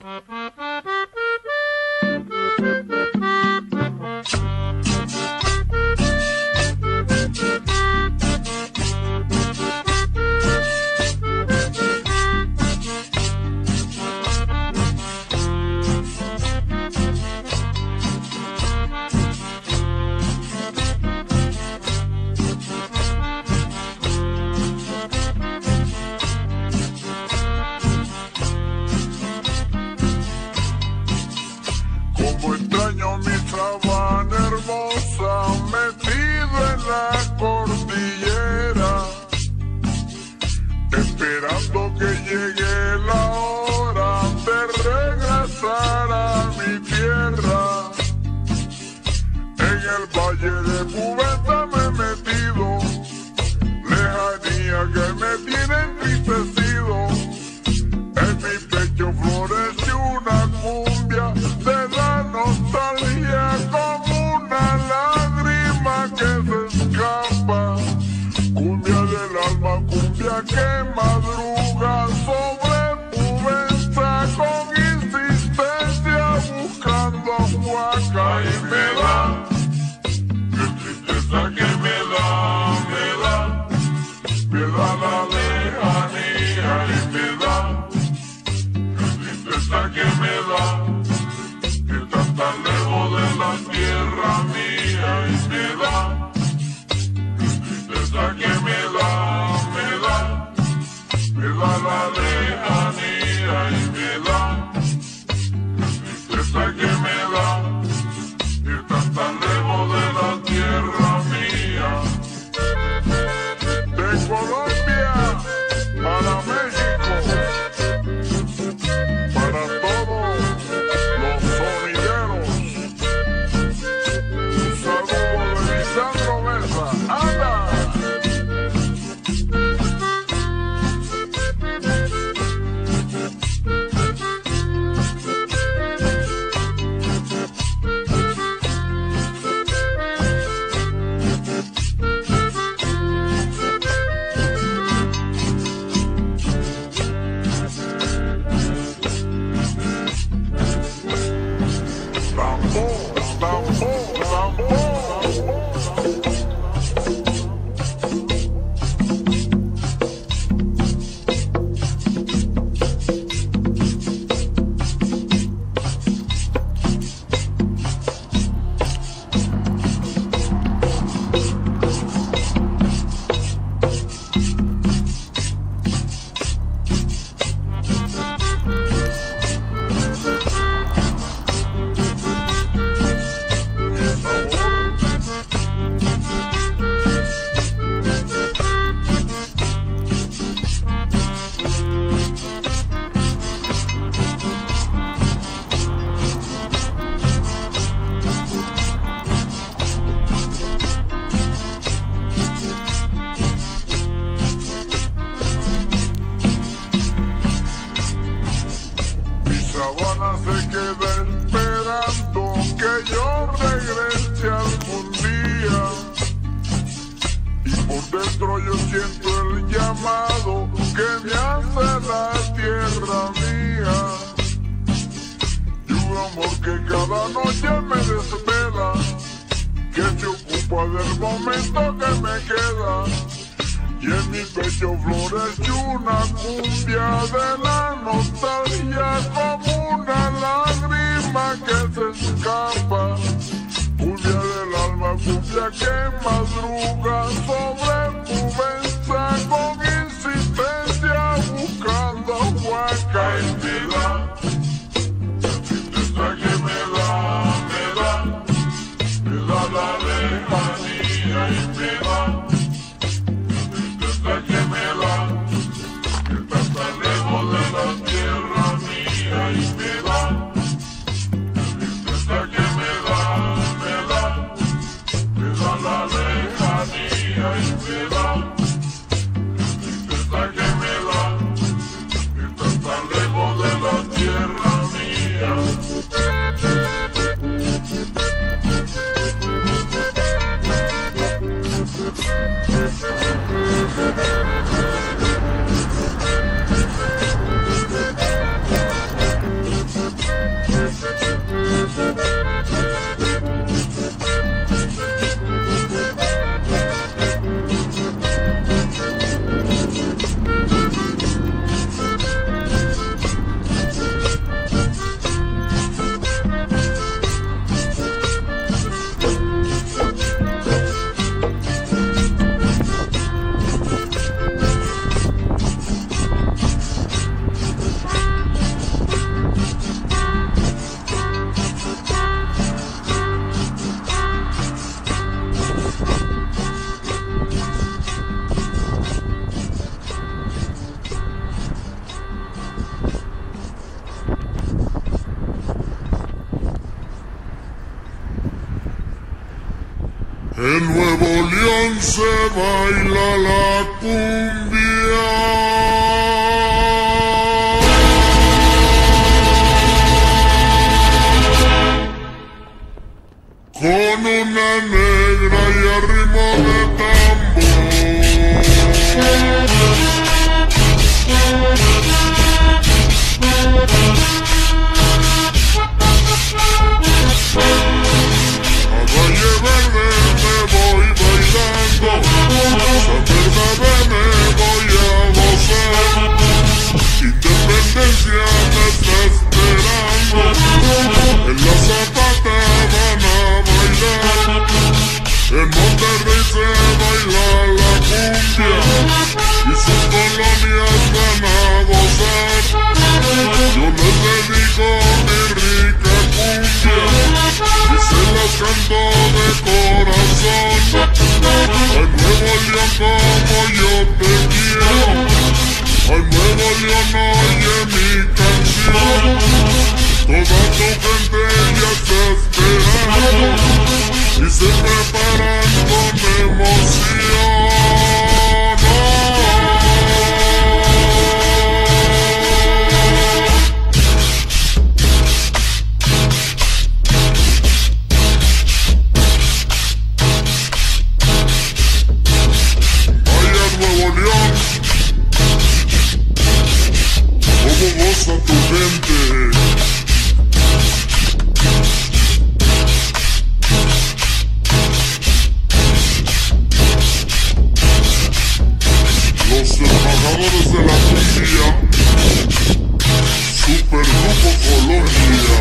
Esperando que llegue la hora de regresar a mi tierra. En el valle de Cubeta me he metido, lejanía que me tiene entristecido. En mi pecho florece una cumbia de la nostalgia, como una lágrima que se escapa. Cumbia del alma, cumbia que madruga sobre Cubenza con insistencia buscando huaca. Y me da, qué tristeza que me da la lejanía. Y me da, qué tristeza que me da, que está tan lejos de la tierra mía. Y me da, que me da la lejanía. Y me da, tristeza que me da, que estás tan lejos de la tierra mía. De Colombia para México, para todos los sonideros, un saludo de Lisandro Mesa. ¡Anda! Sabana se queda esperando que yo regrese algún día, y por dentro yo siento el llamado que me hace la tierra mía. Y un amor que cada noche me desvela, que se ocupa del momento que me queda. Y en mi pecho florece una cumbia de la nostalgia, como una lágrima que se escapa. Cumbia del alma, cumbia que madruga sobre Cubenza con insistencia buscando huaca. Y me da, la tristeza que me da la lejanía. Y me da, que me da, que está tan lejos de la tierra mía. Y me da, tristeza que me da la lejanía. Y me En Nuevo León se baila la cumbia. Con una negra y a ritmo de tambor. A Valle Verde me voy bailando, San Bernabé me voy a gozar. Independencia me está esperando, en la Zapata van a bailar. En Monterrey se baila la cumbia y sus colonias van a gozar. Yo les dedico mi rica cumbia y se las canto de corazón. Ay, Nuevo León, como yo te quiero. Ay, Nuevo León, oye mi canción. Toda tu gente ya está esperando y se preparan con emoción. Vaya Nuevo León, cómo goza tu gente. Los embajadores de la cumbia, Supergrupo Colombia.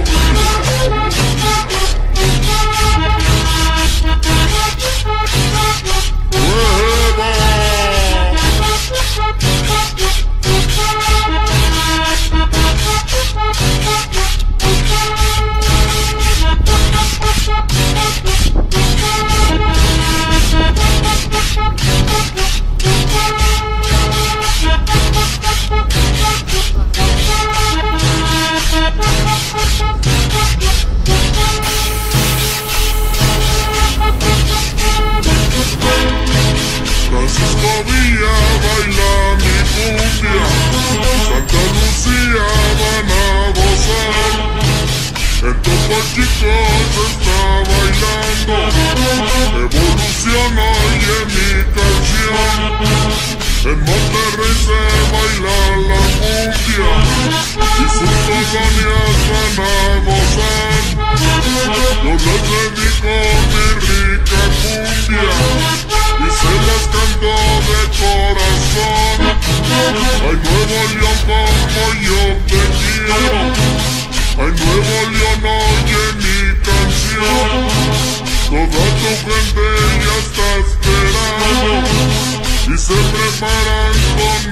Francisco Villa baila mi cumbia, Santa Lucía van a gozar. En Topo Chico se está bailando, Evolución oye mi canción. En Monterrey se baila la cumbia y sus colonias van a gozar. Yo les dedico mi rica cumbia y se las canto de corazón. Ay, Nuevo León, como yo te quiero. Ay, Nuevo León, oye mi canción. Toda tu gente ya está esperando y se preparan con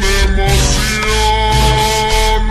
emoción.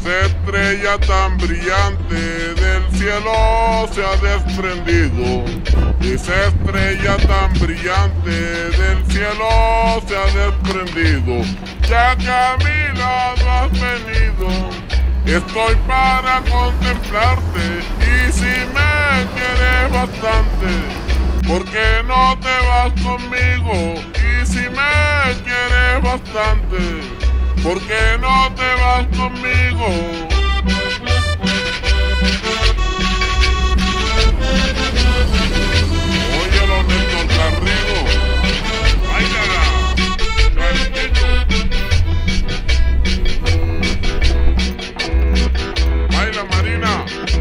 Esa estrella tan brillante del cielo se ha desprendido. Esa estrella tan brillante del cielo se ha desprendido. Ya que a mi lado has venido, estoy para contemplarte. Y si me quieres bastante, ¿por qué no te vas conmigo? Y si me quieres bastante, ¿por qué no te vas conmigo? Óyelo, Néstor Garrido. Báilala, Carlitos. Baila, Marina.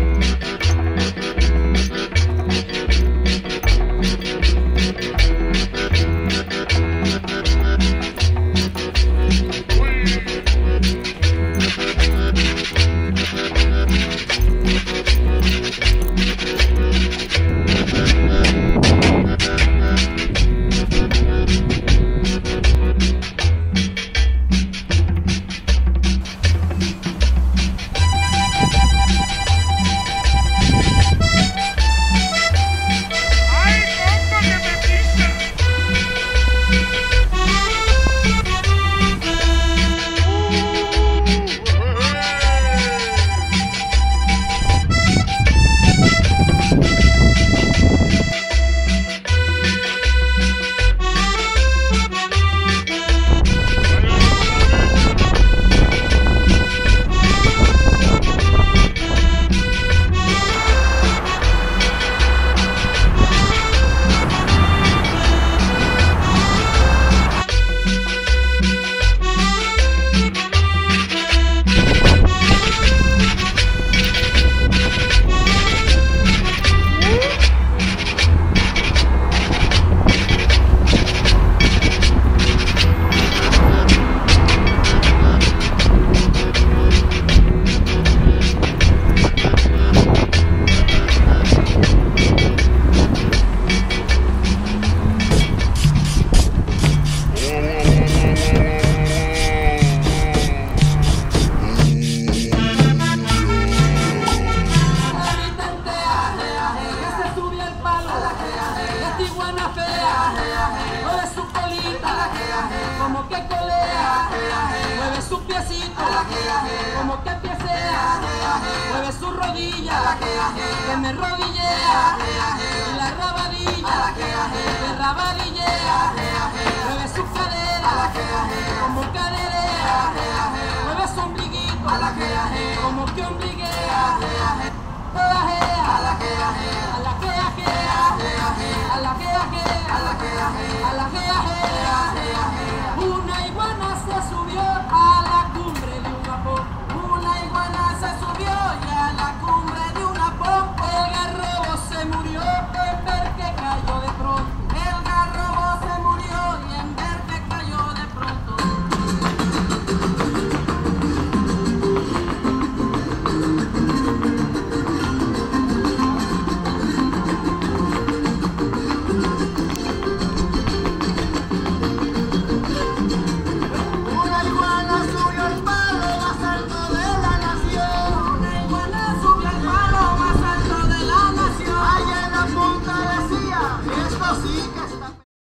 Como que colea, mueve su piecito, como que piecea, mueve su rodilla, que me rodillea, y la rabadilla, que rabadillea.